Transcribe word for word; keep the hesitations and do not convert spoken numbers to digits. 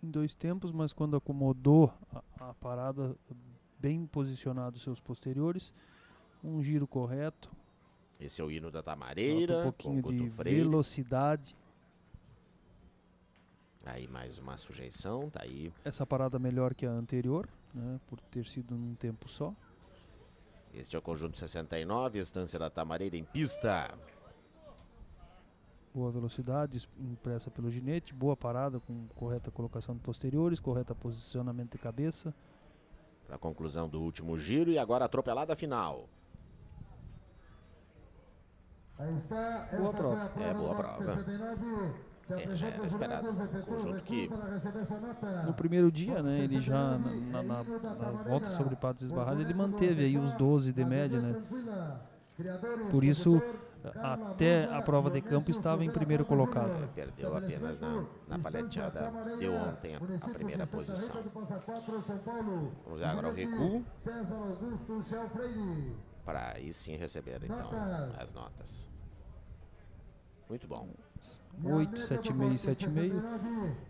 em dois tempos, mas quando acomodou a, a parada, bem posicionado os seus posteriores, um giro correto. Esse é o hino da Tamareira, um pouquinho com de Freire. velocidade. Aí mais uma sujeição, tá aí. Essa parada melhor que a anterior, né, por ter sido num tempo só. Este é o conjunto sessenta e nove, Estância da Tamareira em pista. Boa velocidade impressa pelo ginete, boa parada com correta colocação de posteriores, correta posicionamento de cabeça. Para a conclusão do último giro e agora a atropelada final. Boa prova. É, boa prova. É, já era esperado. Um conjunto que... No primeiro dia, né, ele já na, na, na volta sobre patos esbarrados, ele manteve aí os doze de média, né. Por isso, até a prova de campo estava em primeiro colocado. É, perdeu apenas na, na paleteada de ontem a, a primeira posição. Vamos ver agora o recuo. Para aí sim receber então as notas. Muito bom. oito, sete vírgula cinco e sete vírgula cinco.